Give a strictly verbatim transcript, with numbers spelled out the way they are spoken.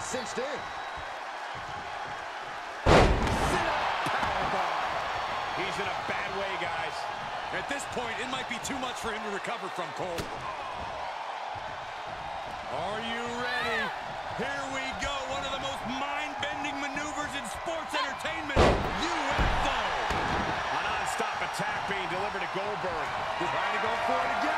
is cinched in. He's in a bad way, guys. At this point, it might be too much for him to recover from, Cole. Are you ready? Here we go. One of the most mind-bending maneuvers in sports entertainment. U F O. A non-stop attack being delivered to Goldberg. Trying to go for it again.